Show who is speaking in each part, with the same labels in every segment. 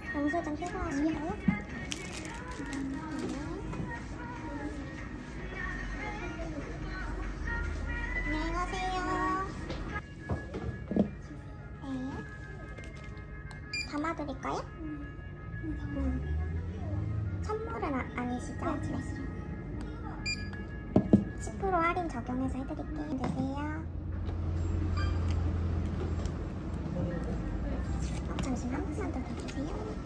Speaker 1: 영수증 필요하실까요? 안녕히 가세요. 네. 담아드릴까요? 선물은 아니시죠? 네. 10% 할인 적용해서 해드릴게요. 되세요. 잠시만 한 번만 더 봐주세요.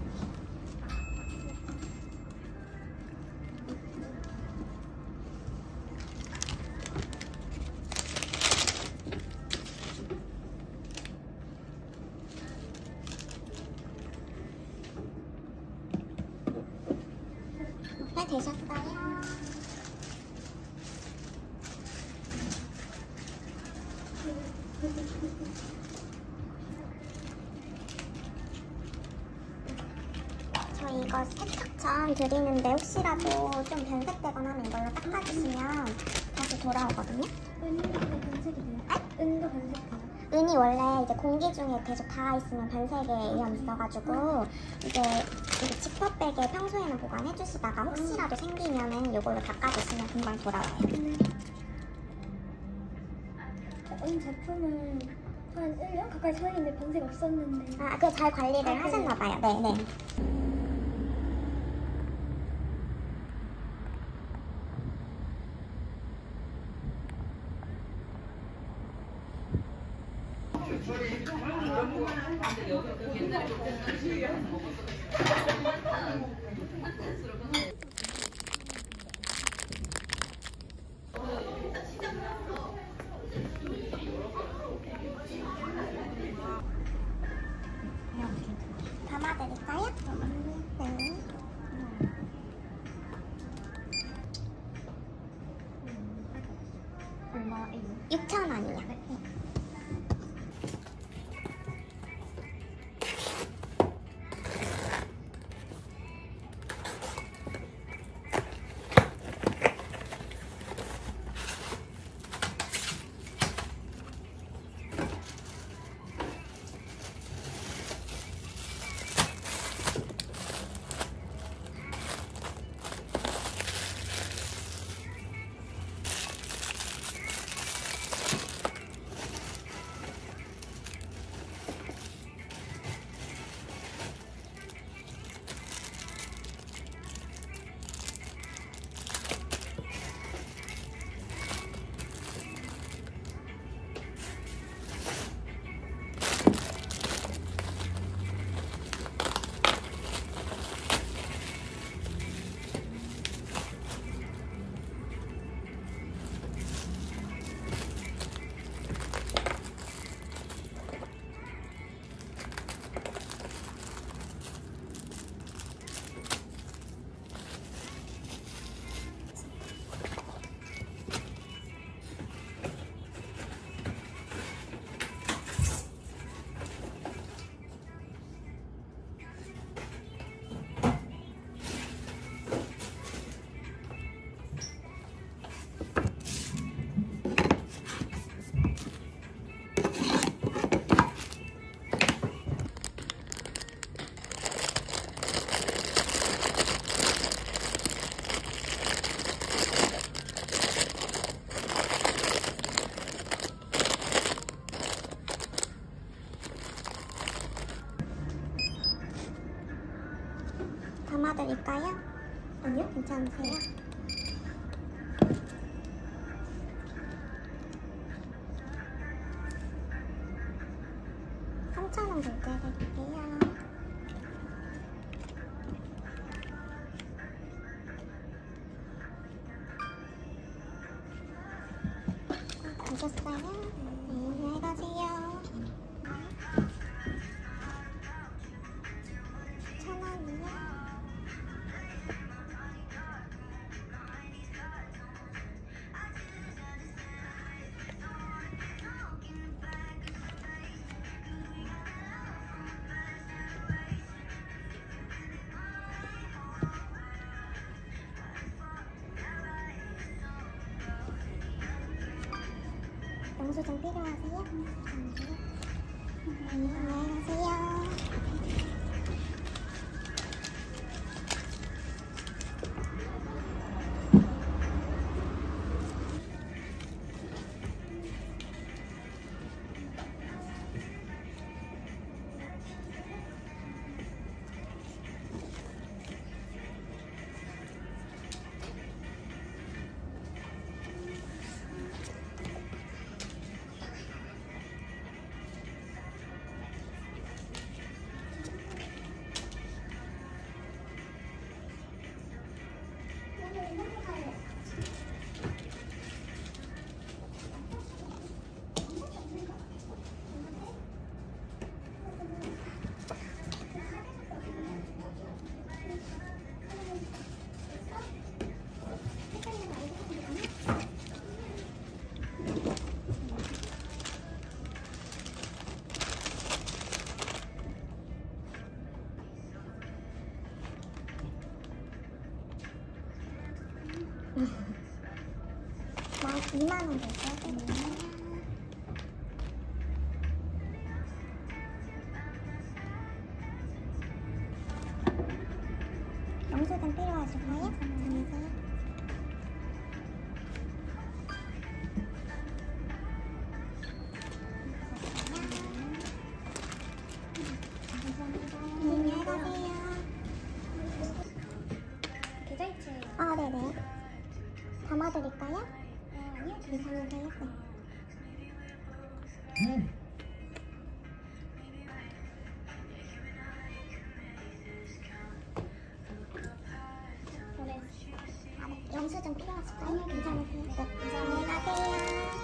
Speaker 1: 네, 되셨어요. 저 이거 세탁전 드리는데 혹시라도 좀 변색되거나 하면 이걸로 닦아주시면 다시 돌아오거든요.
Speaker 2: 은도 변색이 돼요? 은도 변색돼요?
Speaker 1: 은이 원래 이제 공기 중에 계속 닿아 있으면 변색에 위험이 있어가지고 이제 지퍼백에 평소에는 보관해 주시다가 혹시라도 생기면은 이걸로 닦아주시면 금방 돌아와요.
Speaker 2: 은 제품은 한 1년 가까이 사용했는데 변색 없었는데.
Speaker 1: 아, 그거 잘 관리를 하셨나봐요. 네네. 담아드릴까요? 네. 6,000원이요. 네. 담아드릴까요? 아니요? 괜찮으세요? $3,000원 결제해드릴게요. 되셨어요? 네, 안녕히 가세요. 1,000원이요? 영수증 필요하세요? 안녕히 가세요. 2만 원 되죠? 영수증 필요하실까요? 잠시만요. 안녕히 가세요.
Speaker 2: 계좌이체.
Speaker 1: 아, 네네. 담아드릴까요?
Speaker 2: 아니요.
Speaker 1: 괜찮으세요?
Speaker 2: 네.
Speaker 1: 영수증 필요하실까요? 아니요, 괜찮으세요? 네, 안녕히 가세요.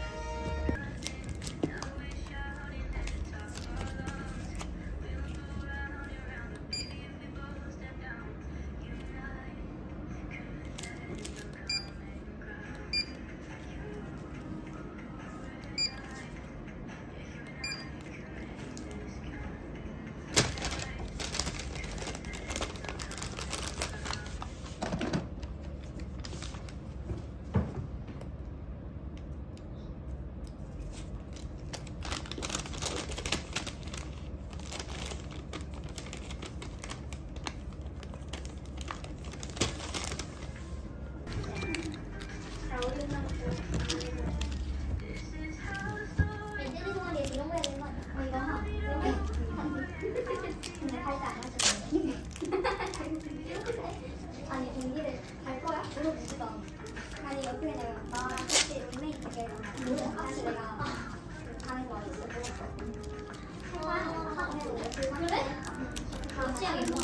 Speaker 2: 아니 동기를 갈 거야? 물어보지도 않아. 아니 옆에 내가 나 같이 룸메이트게 같이 내가 가는 거 있어. 할 거야? 하고 해도 그래? 다 취향이 있어.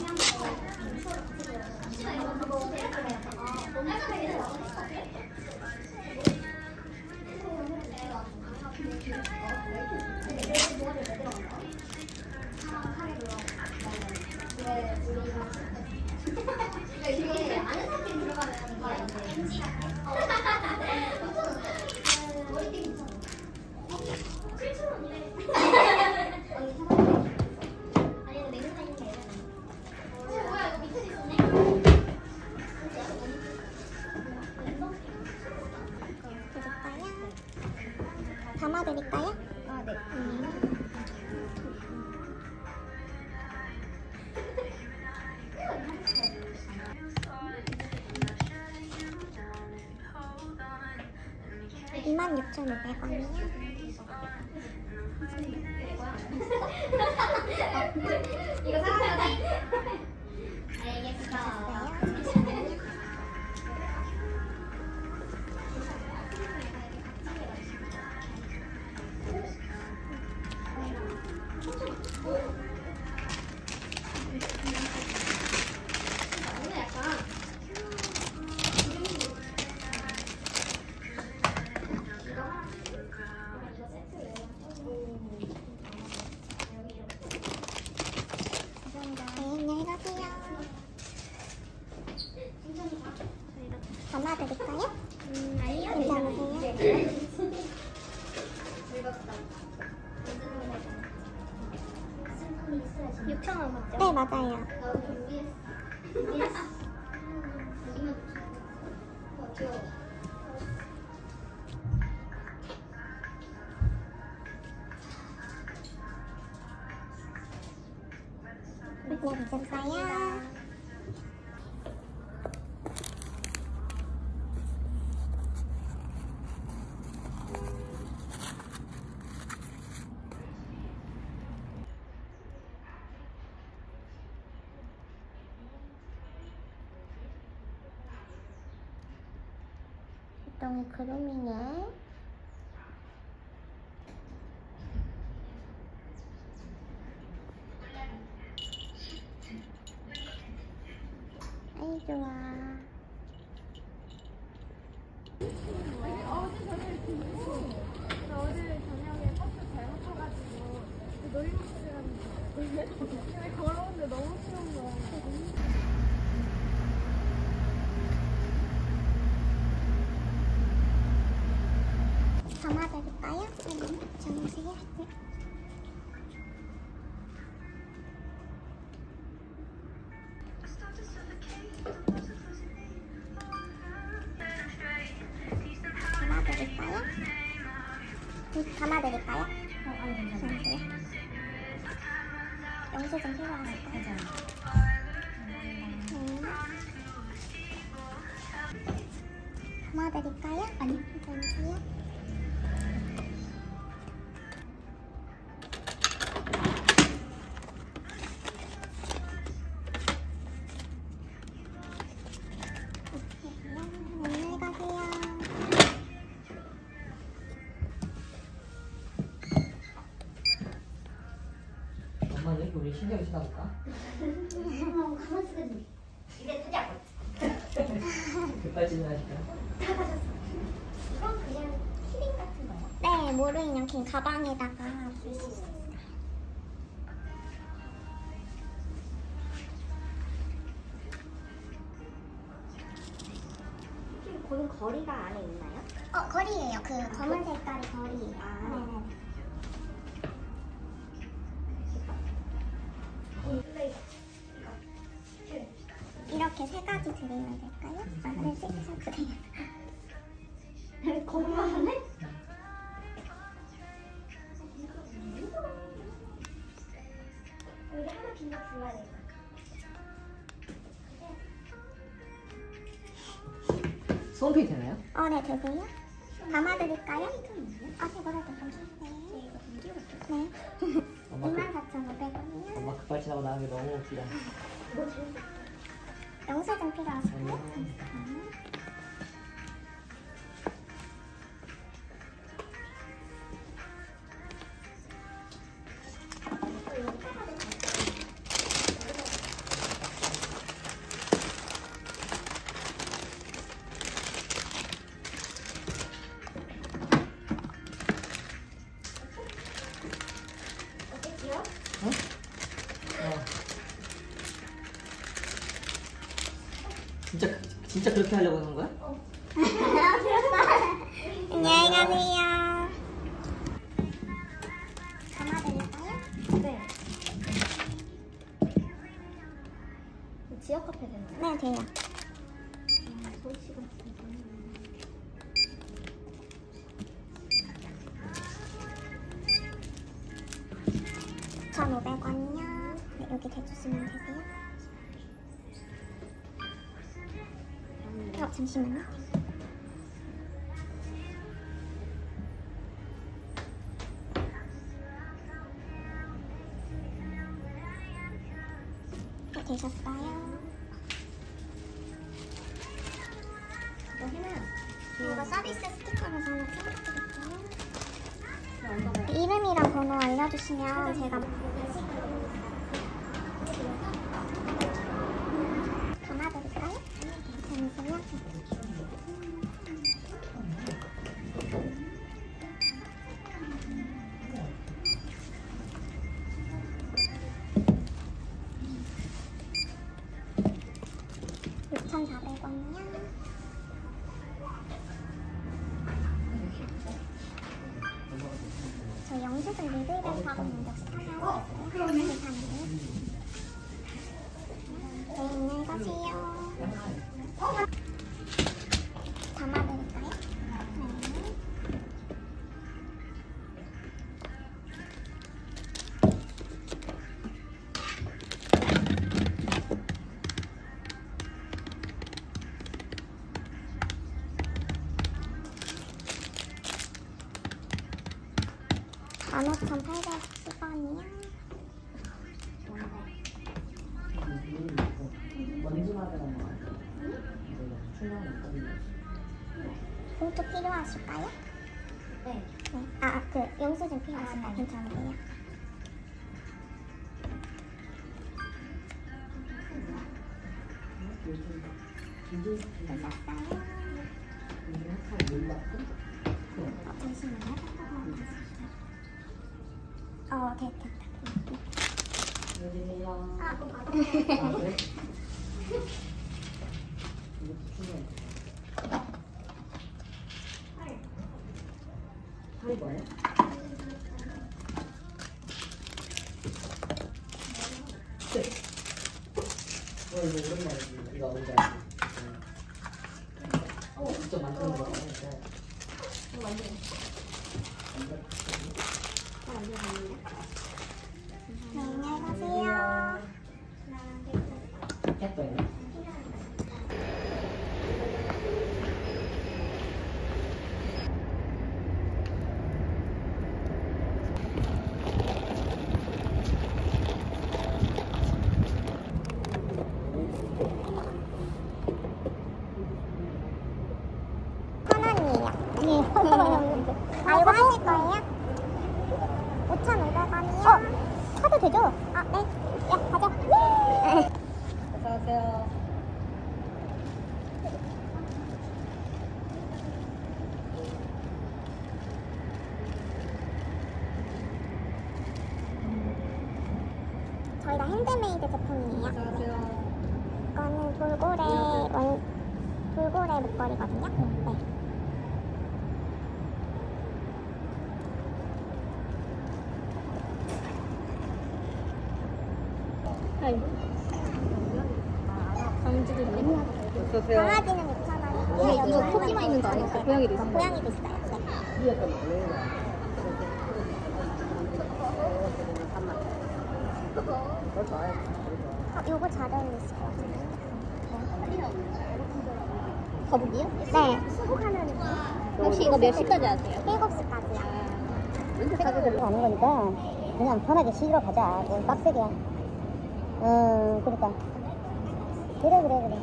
Speaker 2: 취향이 있어. 그거 그래? 아 너무 착하게 해서 이게 아는 사람들이 들어가면 이게 NG 같아. 머리띠 괜찮아. 7,000원이래. 언니 사봤네. 아니 근데 냉장고에 있는 게 아니잖아. 뭐야 이거 밑에 있었네?
Speaker 1: 드릴까요? 담아드릴까요?
Speaker 2: 아 네.
Speaker 1: 네. 26,500원이요.
Speaker 2: 이거 사가야 돼? 알겠어. 오늘 약간
Speaker 1: 네, 안녕히 가세요. 담아드릴까요?
Speaker 2: 아니요.
Speaker 1: 괜찮으세요?
Speaker 2: 즐겁다. 6,000원 맞죠?
Speaker 1: 네, 맞아요.
Speaker 2: 나도 준비했어. 준비했어. 2만 9,000원. 귀여워.
Speaker 1: 네, 괜찮아요. 보통 그루밍에 아이 좋아.
Speaker 3: 어제 저녁에 버스 잘못 타가지고 놀이터에 갔는데 걸어오는데 너무 추운 거야.
Speaker 1: 담아드릴까요? 괜찮으세요? 네. 담아드릴까요?
Speaker 2: 아니 괜찮아요.
Speaker 1: 영수증 필요하실까요?
Speaker 2: 괜찮아요.
Speaker 1: 담아드릴까요? 아니, 괜찮으세요? 안녕히 가세요.
Speaker 4: 엄마는 이렇게 우리 신경이 쓰나 볼까?
Speaker 2: 가만 쓰더니 입에 뜨지 않고
Speaker 4: 급발진을 하실까?
Speaker 2: 사가셨어. 이건 그냥 키링 같은 거예요?
Speaker 1: 네, 모루 인형 긴 가방에다가 쓸 수 있어요.
Speaker 2: 혹시 고는 거리가 안에 있나요?
Speaker 1: 거리예요. 그 검은 색깔이 거리.
Speaker 2: 아.
Speaker 1: 네네. 이렇게 세 가지 드리면 될까요? 아, 네, 그래요.
Speaker 2: 거기만 하네? 여기 하나 긴거 불러야 돼.
Speaker 4: 손페이 되나요?
Speaker 1: 네, 되세요? 담아드릴까요? 이거라도 좀 주세요.
Speaker 2: 이거 좀 띄워볼게요.
Speaker 1: 네.
Speaker 4: 엄마,
Speaker 1: 24,500원이요.
Speaker 4: 엄마 급발진하고 나온 게 너무 웃기다.
Speaker 1: 영수증 필요하실까요?
Speaker 2: 어떻게요?
Speaker 4: 진짜 그렇게 하려고 하는 거야?
Speaker 1: 안녕히 가세요. 담아드릴까요?
Speaker 2: 네. 지역 카페 되나요?
Speaker 1: 네, 돼요.
Speaker 2: 소식은
Speaker 1: 1,500원이요. 네, 여기 대주시면 되세요. 잠시만요. 네, 되셨어요.
Speaker 2: 이거 해놔요.
Speaker 1: 이거 서비스 스티커라서 하나 챙겨드릴게요.
Speaker 2: 엄마가
Speaker 1: 이름이랑 번호 알려주시면 제가 담아드릴까요? 괜찮으세요? $6,400원이요. 저 영수증 리드백 하고 있는데 혹시 참여할 수 있어요? 괜찮으세요? 네, 안녕히 가세요. 담아드릴까요? 네. $15,810원이요.
Speaker 4: 먼지 맞으러 온 거 같아. 출렁이 있거든요.
Speaker 1: 봉투 필요하실까요?
Speaker 2: 네.
Speaker 1: 네. 그 영수증 필요하실까요? 괜찮으세요? 되셨어요? 잠시만요. 됐다.
Speaker 4: 안녕하세요.
Speaker 1: 아,
Speaker 4: 그래? 이것도 출렁이. 팔이 뭐예요? 이거 오랜만이지. 이거 뭔지 알지? 직접 만드는 거.
Speaker 1: 네, 안녕히 가세요.
Speaker 4: 예뻐요.
Speaker 1: 아, 이거 하실 거예요? 5,500원이요? 사도 되죠? 아, 네. 야, 가자.
Speaker 4: 어서오세요.
Speaker 1: 저희가 핸드메이드 제품이에요.
Speaker 4: 어서오세요.
Speaker 1: 이거는 돌고래 목걸이거든요. 네.
Speaker 4: 어서오세요.
Speaker 1: 강아지는 6,000원이고요.
Speaker 2: 이거 토끼만 있는 거 아니었어요? 고양이도 있어요?
Speaker 1: 고양이도 있어요. 네.
Speaker 4: 위에 거 많은 거.
Speaker 1: 요거 잘 어울리실 것 같은데.
Speaker 2: 거북이요?
Speaker 1: 네. 수국하면
Speaker 2: 혹시 이거 몇 시까지 하세요?
Speaker 1: 7시까지요.
Speaker 4: 렌트 타고 들고 가는 거니까 그냥 편하게 쉬러 가자. 뭐 빡세게. 그러니까. 그래.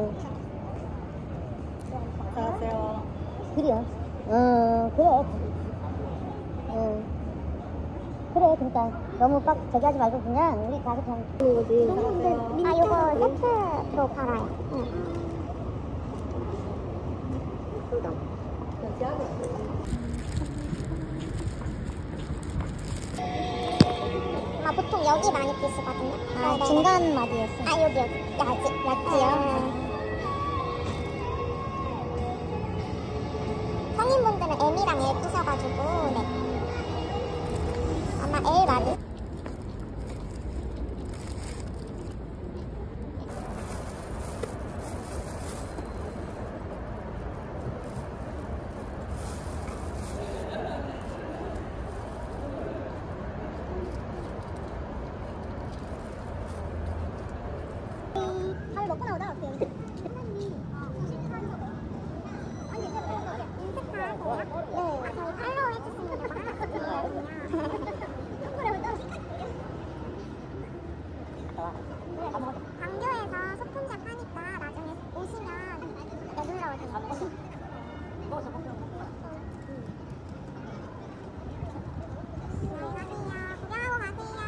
Speaker 2: 안녕하세요.
Speaker 4: 그래요. 그래. 그래, 그러니까 너무 저기 하지 말고 그냥 우리 가서 그냥
Speaker 1: 아, 요거 세트로 팔아요. 응. 아, 보통 여기 많이 끼시거든요.
Speaker 2: 아,
Speaker 1: 네.
Speaker 2: 중간 마디였어요.
Speaker 1: 아, 여기. 야지요? 성인분들은 M이랑 L 끼셔가지고, 네. 아마 L 맞을. 밥 먹고 나오자, 어때? 네, 저희 팔로우 해주시는 거 하나 광교에서 소품샵 하니까 나중에 오시면 놀러 오세요. 안녕하세요. 구경하고 가세요.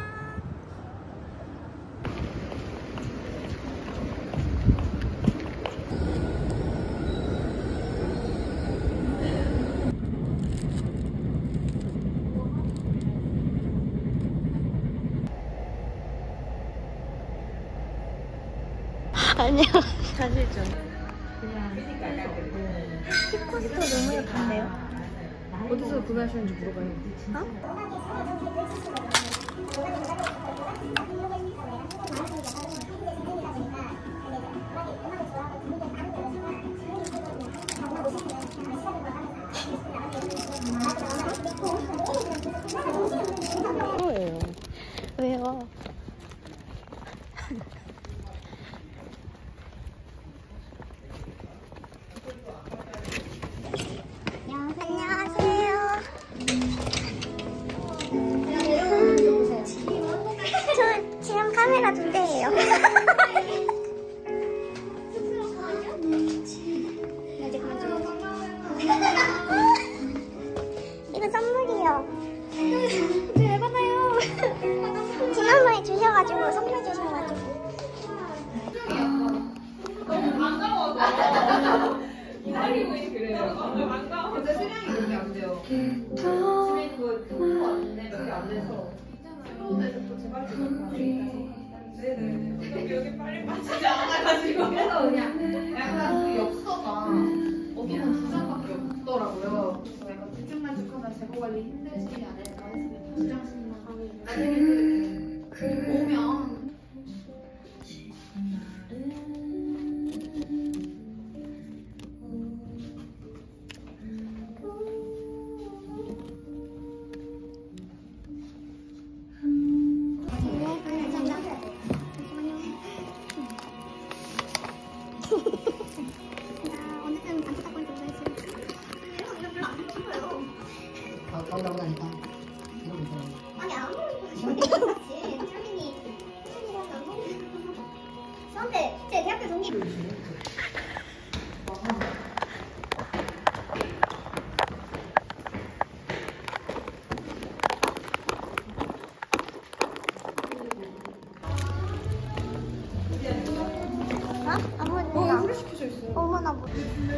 Speaker 2: 아니요.
Speaker 3: 사실 좀
Speaker 2: 키코스터 너무 예쁜데요?
Speaker 3: 어디서 구매하시는지 물어봐요.
Speaker 4: 뭐예요?
Speaker 2: 왜요?
Speaker 1: 안녕하세요. 저 지금 카메라 2대예요. 이거 선물이요. 왜 받아요? 지난번에 주셔가지고 선물 주셔가지고.
Speaker 5: 근데 수량이 그렇게 안 돼요. 집에 그거 왔는데 그게 안 돼서 새로운데서 또 재발견을 네네. 여기 빨리 빠지지 않아가지고 그래서 그냥 약간 그 엽서가 어디는 2장밖에 없더라고요. 그래서 약간 대충만족하면 재고 관리 힘들지 않을까 해서 2장씩만 하고 나중에 오면
Speaker 2: 쫄린이 저한테 제 대학교 동기
Speaker 1: 어머나.
Speaker 5: 시켜져 있어.
Speaker 1: 어머나 뭐.